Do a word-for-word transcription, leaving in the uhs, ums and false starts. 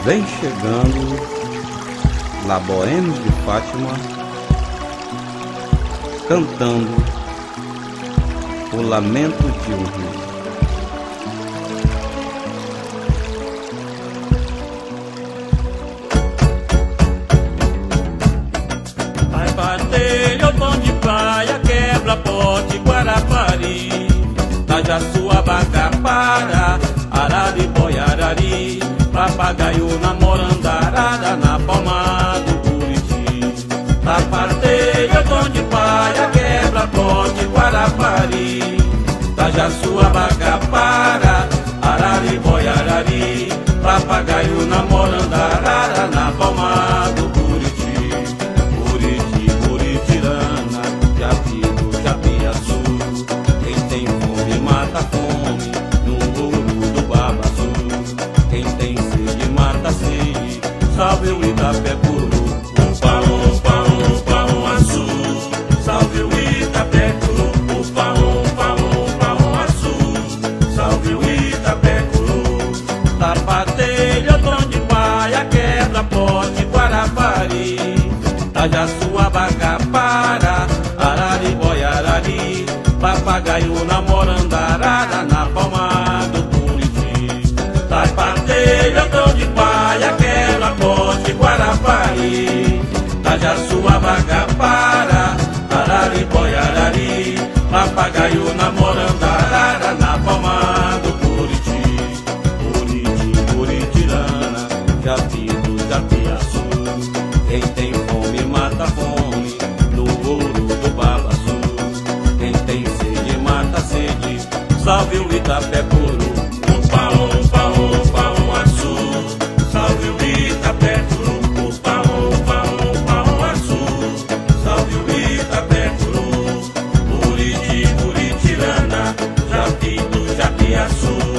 Vem chegando La Bohème de Fátima, cantando o lamento de um rio. Vai bater, eu tom de praia, quebra pote, Guarapari, Tajaçuabaca, para, Arariboia, Arari, papagaio namorando arara na palma do Buriti. Vai bater, eu tom de praia, quebra pote, Guarapari, Tajaçuabaca, para, Arariboia, Arari, papagaio namorando arara na palma do Buriti. Buriti, Buritirana, Japido, Japiaçu, quem tem fome mata fome no ouro do Babaçu. Quem tem sede mata sede, salve o Itapecuru. Upa, upa, upa, um azul, salve o Itapecuru. Upa, upa, upa, um azul, salve o Itapecuru. Tapateiro, tom de paia, quebra pote, Guarapari, Tajaçuabaca, para, Arariboia, Arari, papagaio namorando arara na palma do Buriti. Tapateiro, tom de paia, quebra pote, Guarapari, Tajaçuabaca, para, Arariboia, Arari, papagaio namorando arara na palma do Buriti. Buriti, Buritirana, Japido, Japiaçu, quem tem fome mata fome no ouro do Babaçu. Quem tem sede mata sede, salve o Itapecuru. Upa, upa, upa, um azul, salve o Itapecuru. Upa, upa, upa, um azul, salve o Itapecuru. Buriti, Buritirana, Japido, Japiaçu,